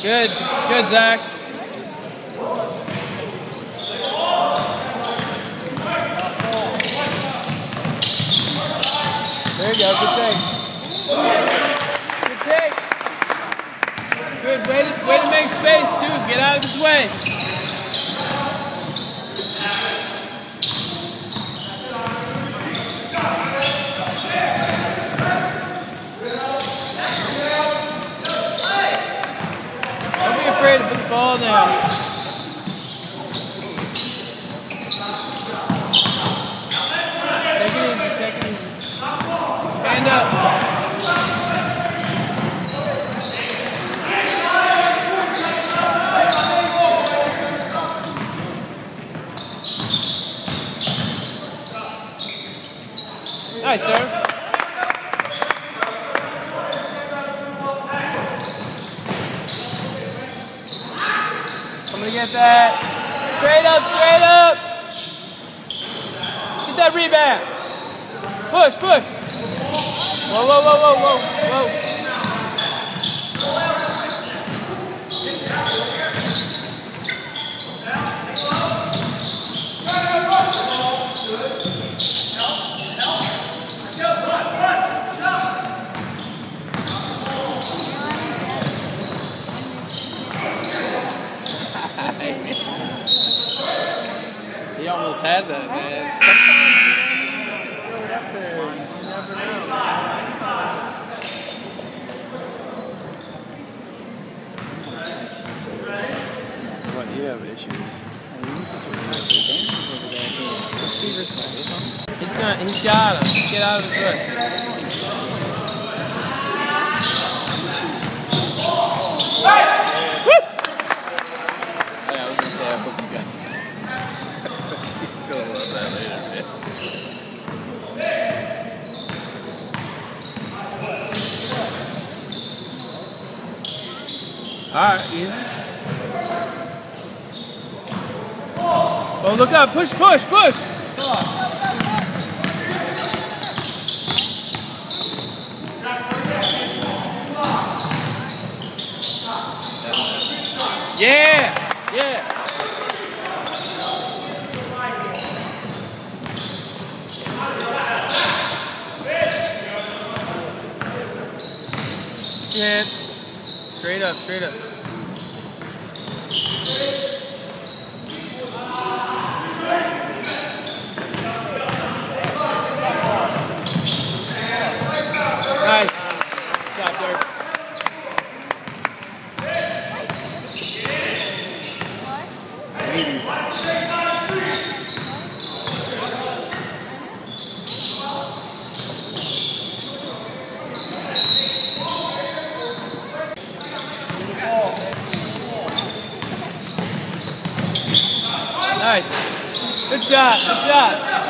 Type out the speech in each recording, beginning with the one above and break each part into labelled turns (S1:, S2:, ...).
S1: Good, good, Zach. There you go, good take. Good take. Good, way to make space too. Get out of his way. Don't be afraid to put the ball down. Take it easy, take it easy. Stand up. Nice, sir. I'm gonna get that. Straight up, straight up. Get that rebound. Push, push. Whoa, whoa, whoa, whoa, whoa, whoa. He almost had that, man. Sometimes you throw it up there, you never know. What, you have issues? He's got him. Get out of his way. I hope you got that. He's gonna love that later, man. Alright, easy. Oh, look up. Push, push, push. Yeah, yeah. Yeah. Straight up, straight up. Nice. Good job, Dirk. Nice. Good shot, good shot.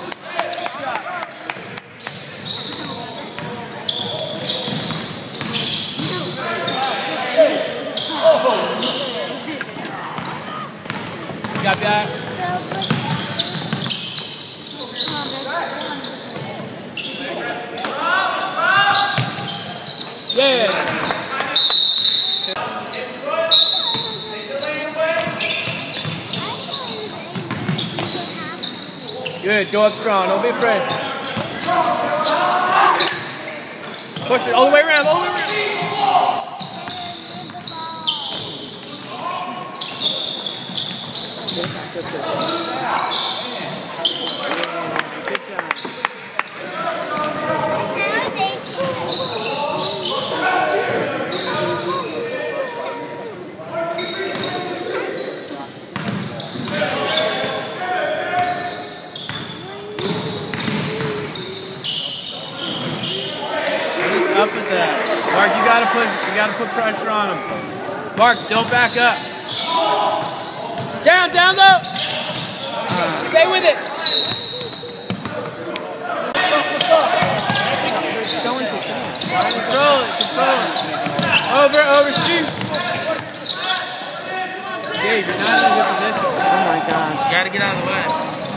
S1: Got that? Yeah. Good, go up strong, don't be afraid. Push it all the way around, all the way around. Up with that. Mark, you gotta push, you gotta put pressure on him. Mark, don't back up. Down, down low. Stay with it. Control it, control it. Over, shoot. Dave, you're not in a good position. Oh my gosh. You gotta get out of the way.